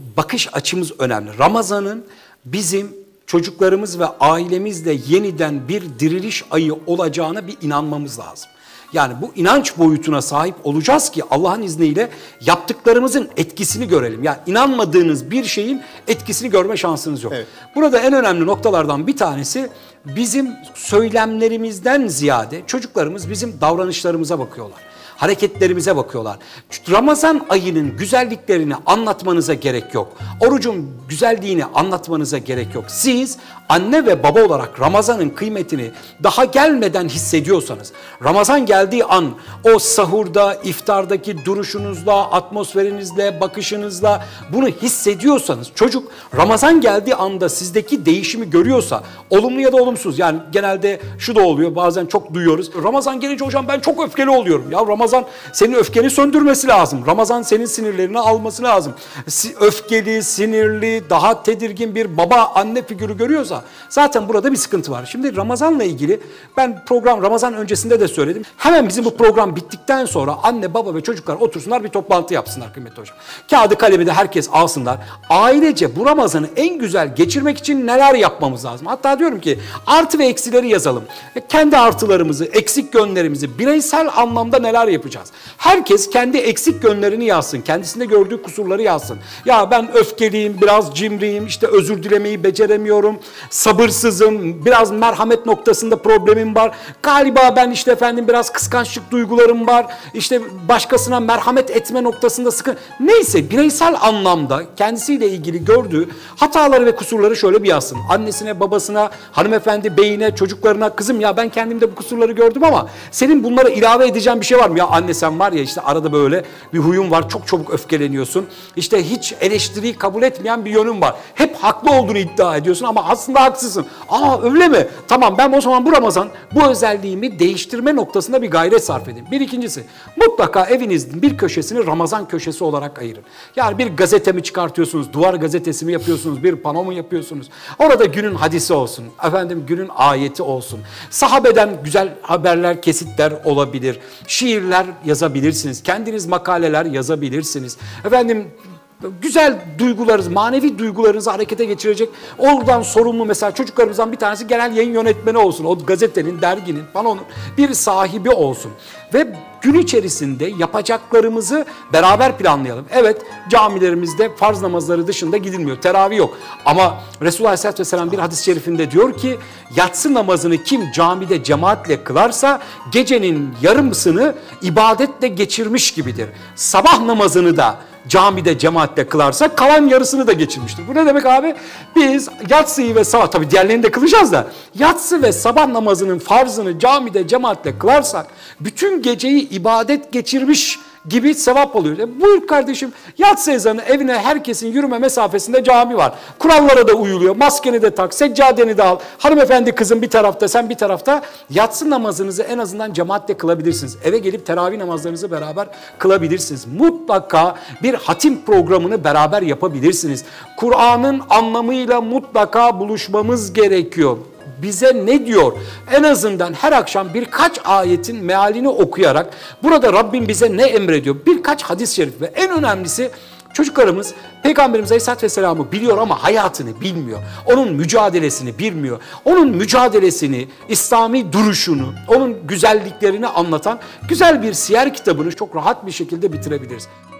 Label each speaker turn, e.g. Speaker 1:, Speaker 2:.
Speaker 1: bakış açımız önemli. Ramazan'ın bizim çocuklarımız ve ailemizle yeniden bir diriliş ayı olacağına bir inanmamız lazım. Yani bu inanç boyutuna sahip olacağız ki Allah'ın izniyle yaptıklarımızın etkisini görelim. Yani inanmadığınız bir şeyin etkisini görme şansınız yok. Evet. Burada en önemli noktalardan bir tanesi bizim söylemlerimizden ziyade çocuklarımız bizim davranışlarımıza bakıyorlar. Hareketlerimize bakıyorlar. Ramazan ayının güzelliklerini anlatmanıza gerek yok. Orucun güzelliğini anlatmanıza gerek yok. Siz anne ve baba olarak Ramazan'ın kıymetini daha gelmeden hissediyorsanız, Ramazan geldiği an o sahurda, iftardaki duruşunuzla, atmosferinizle, bakışınızla bunu hissediyorsanız, çocuk Ramazan geldiği anda sizdeki değişimi görüyorsa, olumlu ya da olumsuz, yani genelde şu da oluyor, bazen çok duyuyoruz. Ramazan gelince hocam ben çok öfkeli oluyorum. Ya Ramazan senin öfkeni söndürmesi lazım. Ramazan senin sinirlerini alması lazım. Öfkeli, sinirli, daha tedirgin bir baba, anne figürü görüyorsa zaten burada bir sıkıntı var. Şimdi Ramazan'la ilgili ben Ramazan öncesinde de söyledim. Hemen bizim bu program bittikten sonra anne, baba ve çocuklar otursunlar, bir toplantı yapsınlar kıymetli hocam. Kağıdı kalemi de herkes alsınlar. Ailece bu Ramazan'ı en güzel geçirmek için neler yapmamız lazım? Hatta diyorum ki artı ve eksileri yazalım. Kendi artılarımızı, eksik yönlerimizi, bireysel anlamda neler yapacağız? Herkes kendi eksik yönlerini yazsın. Kendisinde gördüğü kusurları yazsın. Ya ben öfkeliyim, biraz cimriyim, işte özür dilemeyi beceremiyorum, sabırsızım, biraz merhamet noktasında problemim var. Galiba ben işte efendim biraz kıskançlık duygularım var. İşte başkasına merhamet etme noktasında sıkıntı. Neyse, bireysel anlamda kendisiyle ilgili gördüğü hataları ve kusurları şöyle bir yazsın. Annesine, babasına, hanımefendi beyine, çocuklarına, kızım ya ben kendimde bu kusurları gördüm ama senin bunlara ilave edeceğin bir şey var mı? Ya anne sen var ya işte arada böyle bir huyun var, çok çabuk öfkeleniyorsun. İşte hiç eleştiriyi kabul etmeyen bir yönün var. Hep haklı olduğunu iddia ediyorsun ama aslında haksızsın. Aa öyle mi? Tamam, ben o zaman bu Ramazan bu özelliğimi değiştirme noktasında bir gayret sarf edeyim. Bir ikincisi, mutlaka evinizin bir köşesini Ramazan köşesi olarak ayırın. Yani bir gazete mi çıkartıyorsunuz, duvar gazetesi mi yapıyorsunuz, bir pano mu yapıyorsunuz? Orada günün hadisi olsun, efendim günün ayeti olsun. Sahabeden güzel haberler, kesitler olabilir. Şiirler yazabilirsiniz. Kendiniz makaleler yazabilirsiniz. Efendim güzel duygularınız, manevi duygularınızı harekete geçirecek. Oradan sorumlu mesela çocuklarımızdan bir tanesi genel yayın yönetmeni olsun. O gazetenin, derginin, panonun bir sahibi olsun. Ve gün içerisinde yapacaklarımızı beraber planlayalım. Evet, camilerimizde farz namazları dışında gidilmiyor. Teravih yok. Ama Resulullah Aleyhisselatü Vesselam bir hadis-i şerifinde diyor ki, yatsı namazını kim camide cemaatle kılarsa gecenin yarımısını ibadetle geçirmiş gibidir. Sabah namazını da camide cemaatle kılarsa kalan yarısını da geçirmiştir. Bu ne demek abi? Biz yatsıyı ve sabah, tabii diğerlerini de kılacağız da, yatsı ve sabah namazının farzını camide cemaatle kılarsak bütün geceyi ibadet geçirmiş gibi sevap oluyor. Buyur kardeşim, yatsı ezanı evine herkesin yürüme mesafesinde cami var. Kurallara da uyuluyor. Maskeni de tak, seccadeni de al. Hanımefendi kızım bir tarafta, sen bir tarafta. Yatsı namazınızı en azından cemaatle kılabilirsiniz. Eve gelip teravih namazlarınızı beraber kılabilirsiniz. Mutlaka bir hatim programını beraber yapabilirsiniz. Kur'an'ın anlamıyla mutlaka buluşmamız gerekiyor. Bize ne diyor? En azından her akşam birkaç ayetin mealini okuyarak burada Rabbim bize ne emrediyor? Birkaç hadis-i şerif ve en önemlisi çocuklarımız Peygamberimiz Aleyhisselatü Vesselam'ı biliyor ama hayatını bilmiyor. Onun mücadelesini bilmiyor. Onun mücadelesini, İslami duruşunu, onun güzelliklerini anlatan güzel bir siyer kitabını çok rahat bir şekilde bitirebiliriz.